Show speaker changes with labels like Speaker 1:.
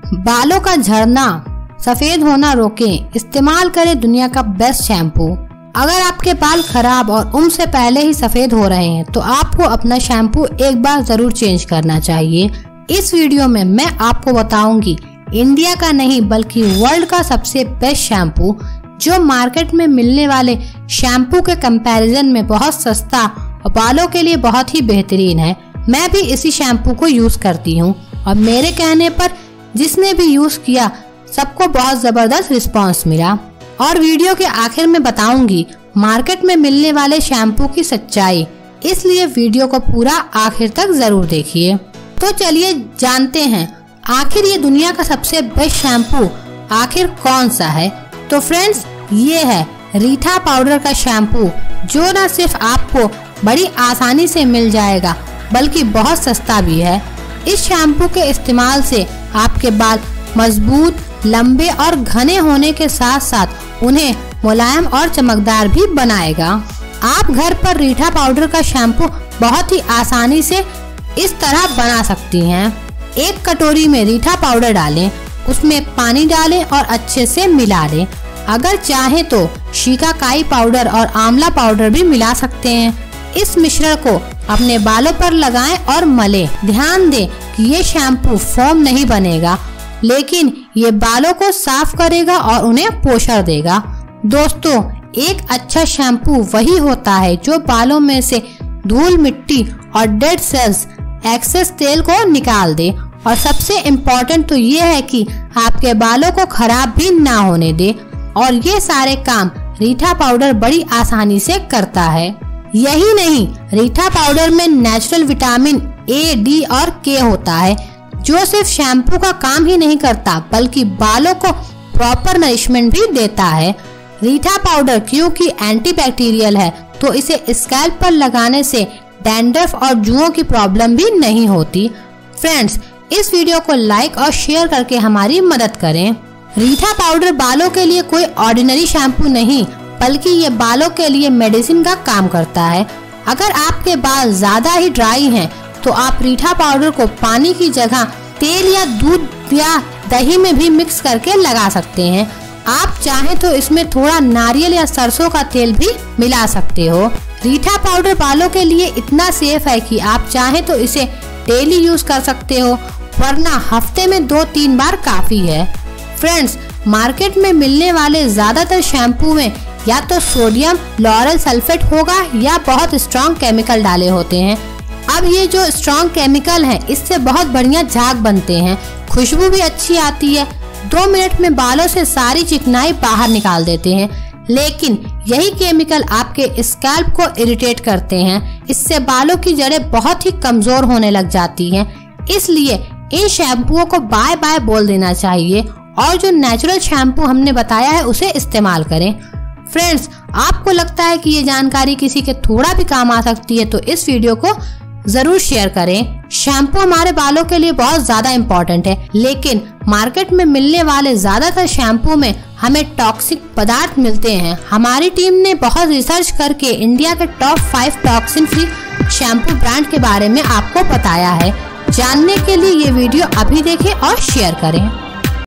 Speaker 1: बालों का झड़ना, सफेद होना रोकें, इस्तेमाल करें दुनिया का बेस्ट शैम्पू। अगर आपके बाल खराब और उम्र से पहले ही सफेद हो रहे हैं तो आपको अपना शैम्पू एक बार जरूर चेंज करना चाहिए। इस वीडियो में मैं आपको बताऊंगी इंडिया का नहीं बल्कि वर्ल्ड का सबसे बेस्ट शैम्पू, जो मार्केट में मिलने वाले शैम्पू के कंपैरिजन में बहुत सस्ता और बालों के लिए बहुत ही बेहतरीन है। मैं भी इसी शैम्पू को यूज करती हूँ और मेरे कहने पर जिसने भी यूज किया सबको बहुत जबरदस्त रिस्पांस मिला। और वीडियो के आखिर में बताऊंगी मार्केट में मिलने वाले शैम्पू की सच्चाई, इसलिए वीडियो को पूरा आखिर तक जरूर देखिए। तो चलिए जानते हैं आखिर ये दुनिया का सबसे बेस्ट शैम्पू आखिर कौन सा है। तो फ्रेंड्स, ये है रीठा पाउडर का शैम्पू, जो न सिर्फ आपको बड़ी आसानी से मिल जाएगा बल्कि बहुत सस्ता भी है। इस शैम्पू के इस्तेमाल से आपके बाल मजबूत, लंबे और घने होने के साथ साथ उन्हें मुलायम और चमकदार भी बनाएगा। आप घर पर रीठा पाउडर का शैम्पू बहुत ही आसानी से इस तरह बना सकती हैं। एक कटोरी में रीठा पाउडर डालें, उसमें पानी डालें और अच्छे से मिला लें। अगर चाहे तो शिकाकाई पाउडर और आंवला पाउडर भी मिला सकते हैं। इस मिश्रण को अपने बालों पर लगाएं और मलें। ध्यान दें कि ये शैम्पू फोम नहीं बनेगा, लेकिन ये बालों को साफ करेगा और उन्हें पोषण देगा। दोस्तों, एक अच्छा शैम्पू वही होता है जो बालों में से धूल, मिट्टी और डेड सेल्स, एक्सेस तेल को निकाल दे। और सबसे इम्पोर्टेंट तो ये है कि आपके बालों को खराब भी ना होने दे। और ये सारे काम रीठा पाउडर बड़ी आसानी से करता है। यही नहीं, रीठा पाउडर में नेचुरल विटामिन ए, डी और के होता है, जो सिर्फ शैम्पू का काम ही नहीं करता बल्कि बालों को प्रॉपर नरिशमेंट भी देता है। रीठा पाउडर क्योंकि एंटीबैक्टीरियल है तो इसे स्कैल्प पर लगाने से डैंड्रफ और जुओं की प्रॉब्लम भी नहीं होती। फ्रेंड्स, इस वीडियो को लाइक और शेयर करके हमारी मदद करें। रीठा पाउडर बालों के लिए कोई ऑर्डिनरी शैम्पू नहीं बल्कि ये बालों के लिए मेडिसिन का काम करता है। अगर आपके बाल ज्यादा ही ड्राई हैं तो आप रीठा पाउडर को पानी की जगह तेल या दूध या दही में भी मिक्स करके लगा सकते हैं। आप चाहें तो इसमें थोड़ा नारियल या सरसों का तेल भी मिला सकते हो। रीठा पाउडर बालों के लिए इतना सेफ है कि आप चाहें तो इसे डेली यूज कर सकते हो, वरना हफ्ते में 2-3 बार काफी है। फ्रेंड्स, मार्केट में मिलने वाले ज्यादातर शैम्पू में या तो सोडियम लॉरेल सल्फेट होगा या बहुत स्ट्रॉन्ग केमिकल डाले होते हैं। अब ये जो स्ट्रॉन्ग केमिकल हैं, इससे बहुत बढ़िया झाग बनते हैं, खुशबू भी अच्छी आती है, 2 मिनट में बालों से सारी चिकनाई बाहर निकाल देते हैं। लेकिन यही केमिकल आपके स्कैल्प को इरिटेट करते हैं, इससे बालों की जड़ें बहुत ही कमजोर होने लग जाती हैं। इसलिए इन शैम्पुओं को बाय बाय बोल देना चाहिए और जो नेचुरल शैम्पू हमने बताया है उसे इस्तेमाल करें। फ्रेंड्स, आपको लगता है कि ये जानकारी किसी के थोड़ा भी काम आ सकती है तो इस वीडियो को जरूर शेयर करें। शैम्पू हमारे बालों के लिए बहुत ज्यादा इम्पोर्टेंट है, लेकिन मार्केट में मिलने वाले ज्यादातर शैम्पू में हमें टॉक्सिक पदार्थ मिलते हैं। हमारी टीम ने बहुत रिसर्च करके इंडिया के top 5 toxin free shampoo brand के बारे में आपको बताया है। जानने के लिए ये वीडियो अभी देखें और शेयर करें।